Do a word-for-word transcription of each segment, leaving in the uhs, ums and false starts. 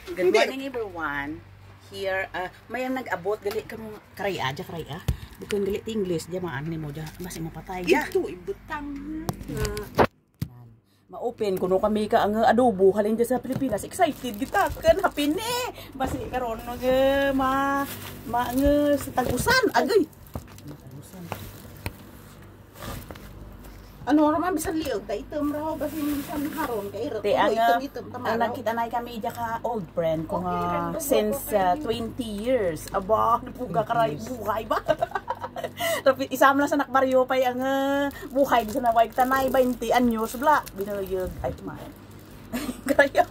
Good morning everyone. Here, uh, may ang nag-abot gali ka mo karaya, ja karaya. Bukan gali ti English, ja maan ni mo ja, basi mapatay ja. Ito ibutang na. Ma-open kuno kami ka ang adobo halin ja sa Pilipinas. Excited kita kan happy ni. Basi karon mag ma ma nga sa tagusan agay. Ano raman bisan liog ta item raw basi bisan haron kay iro. Te ang ang nakita na kami ja ka old friend ko nga since uh, twenty years. Aba, puga karay buhay ba? Tapi isam lang sa nakbaryo pay ang uh, buhay bisa na wag tanay twenty anyos bla binayog ay tumahan. Kaya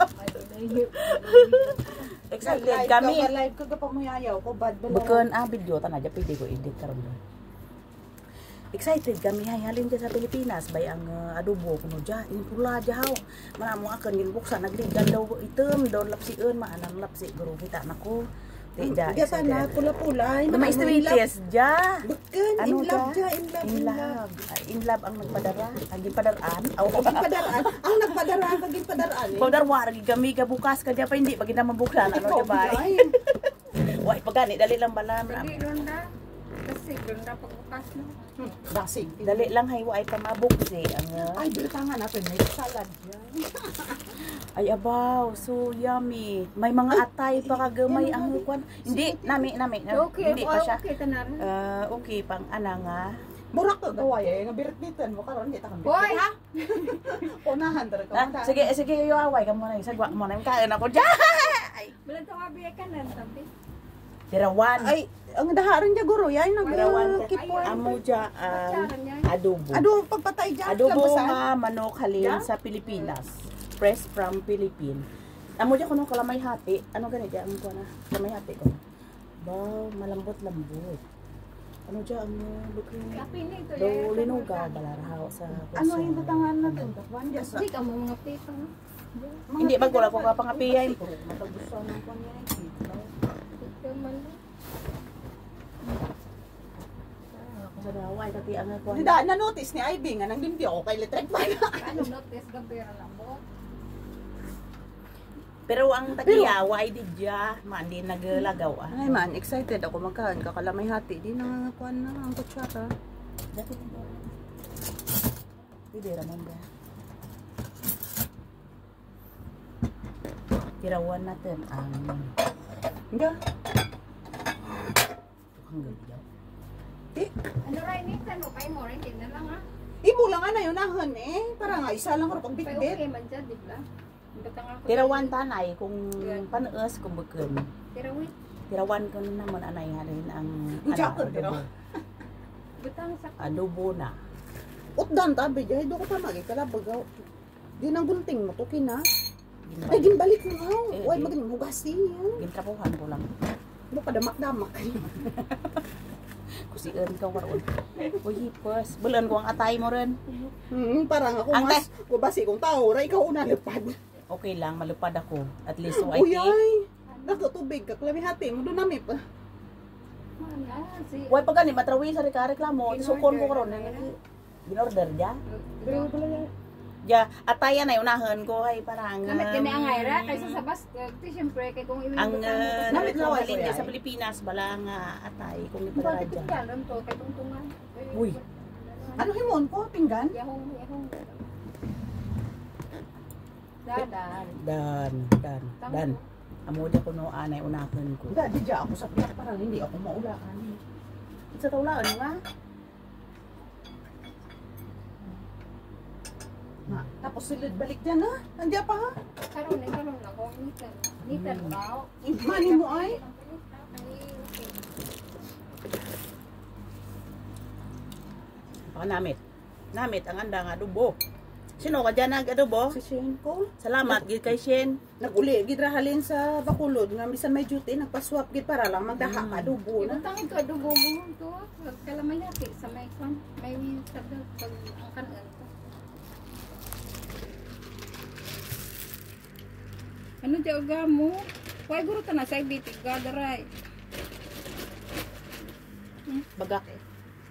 excited kami. Live ko pa muyayaw ko bad bala. Bukan ah video ta na ja pwede ko edit karon. Excited kami hay halin sa Pilipinas bay ang uh, adobo kuno ja in pula jaw manamo akan ginbuksan nagligan daw item daw lapsiun maanang lapsi guru kita nako ti ja ja na pula-pula na may streets ja bukan in love ja in love in love in love ang nagpadara ang gipadaraan aw ang padaraan ang nagpadara kag gipadaraan padarwa ragi kami ka bukas ka ja pa hindi pag ginamabuksan ano ja bay wai pagani dali lang balam dali ronda kasi ronda pagbukas no. Hmm, dasig. Dali lang hay ay pamabuksi ang uh, ay biltangan natin may salad yan. Ay abaw, so yummy. May mga atay pa kagamay ang kwan. Hindi nami nami na, okay, hindi pa siya. Okay tanan. Uh, okay pang ana nga. Burak to gaway ay nga birit-bitan mo karon di ta kan. Boy ha. Unahan dere ka Ah, man. sige sige yo away ka muna sagwa mo na kaon ako ja. Bilang tawabi ka nan tabi. Tirawan. Ay ang daharon ja guro yan nag Tirawan kipoy. amo ja ang adobo. Adobo pagpatay ja. Adobo nga manok halin sa Pilipinas. Fresh from Philippines. Amo ja kuno kalamay hati. Ano gani ja ang kuno? Kalamay hati ko. Baw malambot-lambot. Ano ja ang looking? Do linugaw balarahaw sa Ano yung batangan natin? Takwan ja sa. Di ka mo mga pita no. Hindi ba ko ko kapangapiyan. Matagusan ng kanya. Sa daway kati ang kuno. Hindi na notice ni Ivy nga nang limpyo ako kay electric fan. Ano notice gabira lang mo. Pero ang tagiyawa ay di dya, man di naglagaw ah. Ay man, excited ako magkaan kakalamay hati di na kuan na ang kutsara. Pwede raman ba? Tirawan natin ang Nga. hanggang dyan. Di. Ano ray ni tano kay mo ray na lang ha. Imo lang ana yun ahon eh. Para nga isa lang ko pag Pero bitbit. okay man dyan, di ba? Batang ako. Tirawan tanay kung paneus kung beken. Tirawit. Tirawan ko naman anay halin ang Jakot, pero. Batang sa adobo na. Utdan tabi jay do ko ta magi kala bagaw. Di nang gunting mo to kina. Ay Ginbalik. ginbalik mo aw. Eh, Way di. maging hugasi. Gintrapuhan ko lang. Mo padamak-damak. Kusian ka waron. Uy, hipos. Bulan ko ang atay mo rin. Hmm, parang ako Ang mas ko basi kung tao ra ikaw una lupad. Okay lang, malupad ako. At least so I Uy think. ay. Nato tubig ka klami hati mo do nami pa. mana si. Uy, pag gani, matrawi sa reklamo. Sukon ko karon. Ginorder dya. Pero pala yan. Ja, atayan ay unahan ko ay parang Namit kini ang ayra kaysa sa bas, ti syempre kay kung iwi ang uh, Namit ko laway halin ko dya yan. sa Pilipinas bala nga atay kung Bakit ipadara ito dyan. yan to kay tungtungan. Uy. Ano himon ko pinggan? Yahong yahong. Dadan. Dan, dan, dan. Amo dya ko no anay unahan ko. Hindi, di dya ako sa piyak parang hindi ako maulaan. Sa tawlaan nga. Na, tapos silid balik dyan ha? Nandiyan pa ha? Karon ni karon lang ko nitan. Nitan raw. Mani mo ay? Baka namit. Namit ang anda nga adobo. Sino ka dyan nag-adobo? Si Shane ko. Salamat gid kay Shen. Naguli, gid ra halin sa Bacolod. Nga bisan may duty, nagpaswap gid para lang magdaha ka adobo na. Ibutang ito adobo mo to. Kalamay yati sa may kwan. May sa pag ang kanan to. Ano di aga mo? Why guro ta na sa ibitig gadaray. Bagak eh.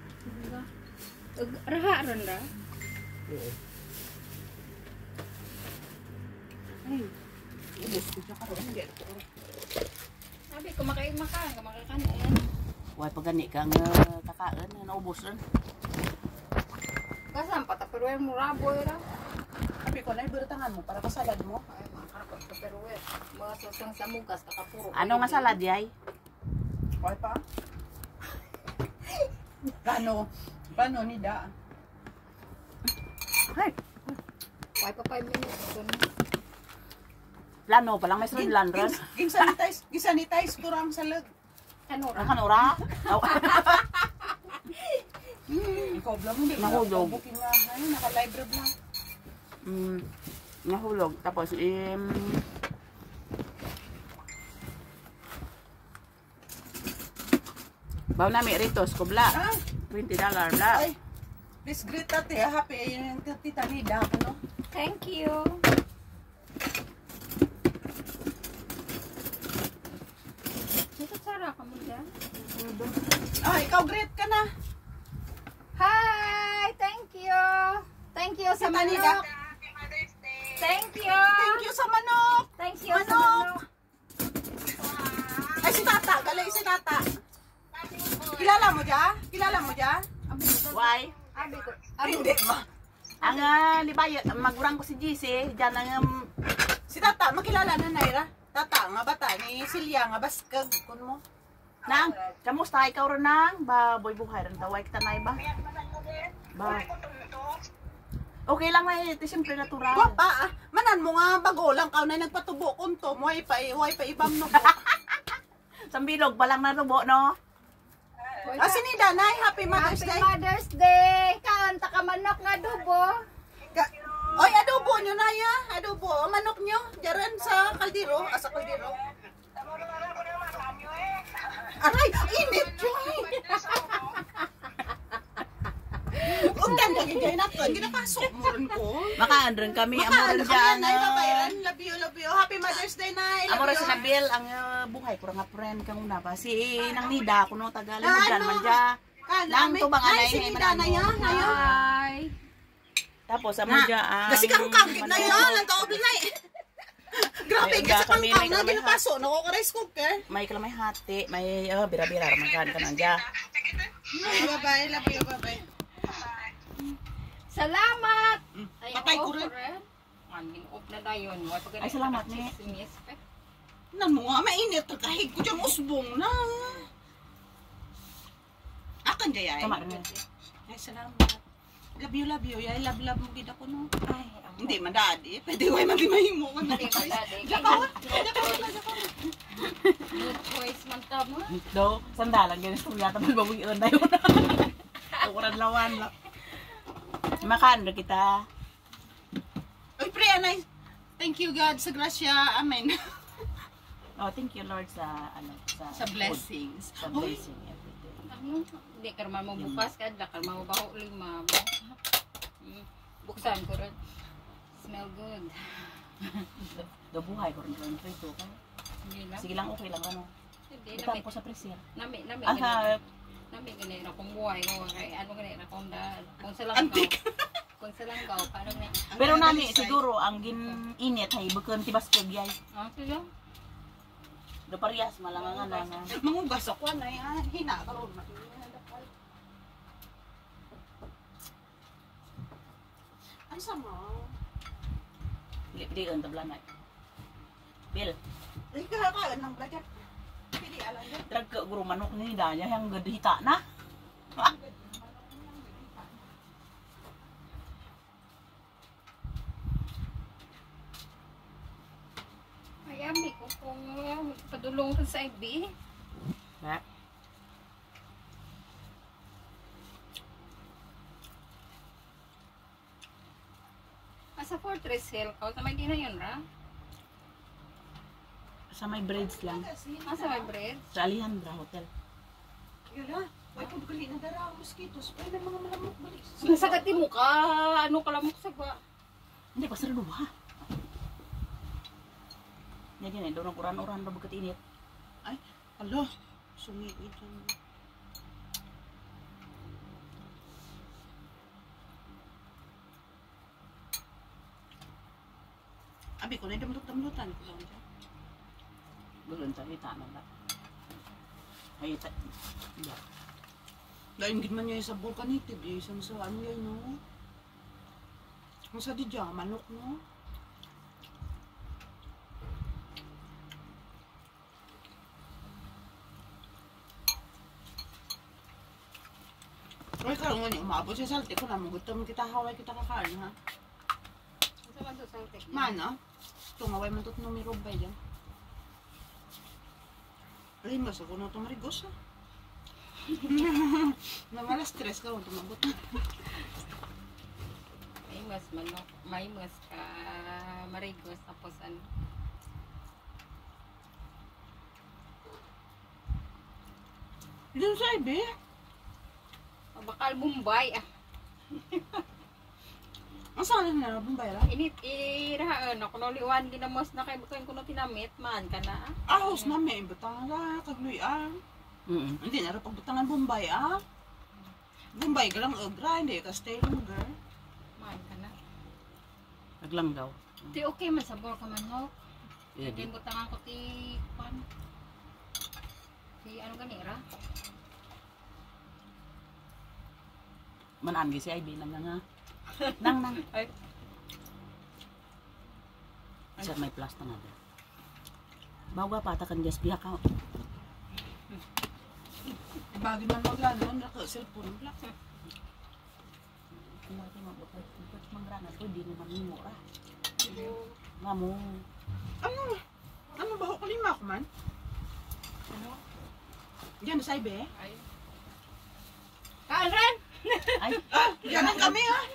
Raha ron ra. Oo. Ay, Ubus. Ito karoon hindi ko. Sabi ko makain makain, makakanin. Why pag gani kang uh, kakain, naubos rin. Kasam pa ta pero mo raboy ra. Sabi ko na ibutangan mo para kasalad mo. Ay makakarapot ka pero eh. Mga susang sa mugas kakapuro. Ano nga salad yay? Okay pa? Paano? Paano ni Da? Ay, Why pa five minutes kun. plano pa lang may sunod landras. Gisanitize, gisanitize ko lang sa leg. Ano ra? Ang kanura. Ikaw lang hindi. Nahulog. Booking nga. Ano, naka-library lang. Mm, nahulog. Tapos, um, baw namin ritos, kubla. Ah, twenty dollars, bla. ay. Please greet ate. ah, Happy ayun yung tita Nida. Ano? Thank you. Dito Sara ka mo dyan. Ah, ikaw greet ka na. Hi! Thank you! Thank you sa Tita Nida. manok! Thank you! Thank you sa manok. Thank you sa Manok! manok! Ay, si Tata. Galay si Tata. Kilala mo dyan? Kilala mo dyan? Abi ko. Why? Abi ko. Abi Hindi ba? Ang uh, libayo, magurang ko si G C, dyan ang um, Si Tata, makilala na Naira. Tata, nga bata, ni Silya, nga baskag. Kun mo. nang, kamusta ikaw rin nang? Ba, boy buhay rin tawag kita na iba? Ba? Okay lang na ito, siyempre natural. Wapa, ah. Manan mo nga bago lang ka na nagpatubo kunto mo. Ay pa, ay pa ibam no. Sambilog pa lang natubo, no? Ah, si Nida, Nay, Happy Mother's Happy Day. Mother's Day! Kanta ka manok nga dubo. Ka- Oy, adobo nyo na ya. Adobo, ang manok nyo. Diyan sa kaldero. Ah, sa kaldero. Aray, init yun. Huwag ka nagigay na ko. Ginapasok mo rin ko. Makaan rin kami, amo Makaan rin kami dyan. yan, Nay. ah, Babayaran. Love you, love you. Happy Mother's Day, Nay. Amo Love rin you. si Nabil, ang uh, buhay ko nga friend kang una pa. Si Nang Nida, kuno Tagalog mo Ah, dyan ano? man dyan. Ah, Nang nami- tubang Nay, anay, si ngay Nida na yan. manano. Ngayon. Hi! Tapos amo Na, dyan ang... kasi kang kagit na yun. Ang kaobli na eh. Grabe, May kasi uga kang kami, kang may na kamay ginapaso. Nakaka-rice cooker. May kalamay hati, may uh, bira-bira, ramagan ka nang dyan. Bye-bye, love you, bye-bye. Salamat! Ay, Patay ko off rin. rin. Aning off na dayon. Why pa Ay, salamat, ni. Nan mo nga, mainit. Kahig ko dyan usbong na. Akan dyan, Tama ay. rin. Ay, salamat. Love you, love you. Ay, love, love mo gida ko, no? Ay, ang Hindi, madadi. Pwede ko ay magimahimo ka na. Hindi madali. Jakaw, jakaw, jakaw. Good choice man ta mo. Do, sandalan, ganyan sa yata, malbabog yun na yun. Ukuran lawan lang. Makaan rin kita. Uy, pre, anay. Thank you, God, sa grasya. Amen. Oh, thank you Lord sa, ano, sa, Sa blessings. Sa Uy, blessing everyday. Ano? Hindi ka naman mo bukas ka. Hindi ka naman baho lima. Mm, Buksan ko rin. Smell good. Do, buhay ko rin rin ito. Hindi lang. Sige lang, okay lang, ano. Hindi, Ito nami, ko sa presya. nami, nami, Aha, nami, ganyan akong buhay ko. Kay ano ganyan akong dahil. Kung sa lang antik. Kung sa lang ka, paano na? pero nami, siguro, ang gin-init, hay, bukon tibas kegyay. Ah, sila? Do, parehas, malangan nga na. Mangugas ako, anay. Ah, hina ka ron. Ay, sama. Pili-pili ang tablanay. Bill, Ay, kakakaan ng blagat. Pili, alam yan. drag ka, guru manok ni Danya, yung ganda hita na. Ay, ami ko kung padulong ko sa I B. Ha? Asa Fortress Hill ka. Sa may na yun, ra? Sa may braids lang. Asa may bread? Sa Alejandra Hotel. Yun na. Ay, kung gali na dara, mosquitos. Ay, may mga malamok balik. Nasagati mo ka. Ano ka lamok sa ba? Hindi, pasar dulu ha. Yan yan, doon ang uran-uran na bagat init. Ay, alo. Sumigit yan. Abi ko na yung damdot-damdotan ko lang dyan. Gulon sa kita na ba? Ay, ita. Yeah. Dahil gid man niya sa volcanitive, isang sa ano yan, no? Ang sa di dyan, manok, no? Ay, karong nga niya, umabot siya salti ko na, magutom kita, haway kita kakain, ha? Asa man to saltik? Mana? Tungaway man tot numero ba yan? Ay, mas ako na tumarigos, ha? Namala stress ka kung tumagot. May mas manok, may mas ka marigos tapos ano. Doon sa ibe? Bakal Bombay ah. Ang sana na Bombay ra? Init irahaan ako no liwan ginamos na kay bukan kuno tinamit man kana. Ahos na may butang ra kagluyan. Mm. Hindi na ra pagbutangan Bombay ah. Bombay ka lang ogra hindi ka stay lang girl. Man kana. Aglang daw. Ti okay man sabor ka manok. Yeah, Hindi butangan ko ti pan. Ti ano gani ra? Manan gi si I B nang nga. Nang nang. Ay. Sa may plasta na da. Bawa pata kan gas biya ka. Bagi man maglano na ka cellphone bla. Kung natin mabukas, bukas mangrana to di naman mo ra. Mamo. Ano? Ano ba ko lima ko man? Ano? Diyan sa ibe? Ay. Kaan ren. Ay, Ah, diyan ang kami ha.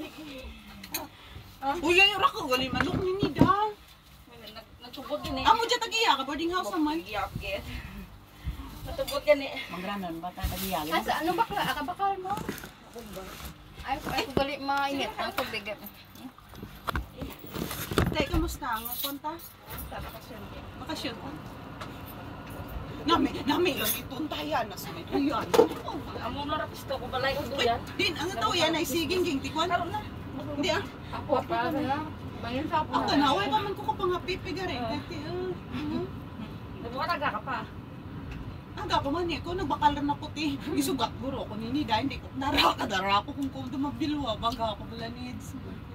Uy, yung rako gali manok ni Nida. Natubot gani. Amo diyan tagiya ka boarding house naman. Yak get. Natubot gani. mangrana ba ta tagiyagin? Asa ano bakla aka bakal mo? Ay ay ko gali mainit ang tubig. Tay kamusta ang konta? Sa bakasyon. Bakasyon ko. Nami, nami lang ituntayan na sa may tuyan. Amo na rapisto ko balay ko Uy, din, ang tao yan ay siging ging tikwan. Karon na. Hindi ah. Ako pa na. Bayan sa ako. Ang tanaway pa man ko ko pang pipigarin. Kasi, Nagwala ka pa. aga pa man eh, ko nagbakal rin ako ti. Isugat buro ko ni Nida, hindi ko narakadara ko kung kung dumabilwa. Baga ako bala needs.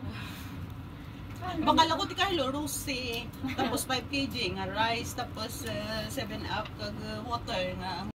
Bakal ako ti Carlo Rose. Tapos five kilograms nga rice. Tapos seven up kag water nga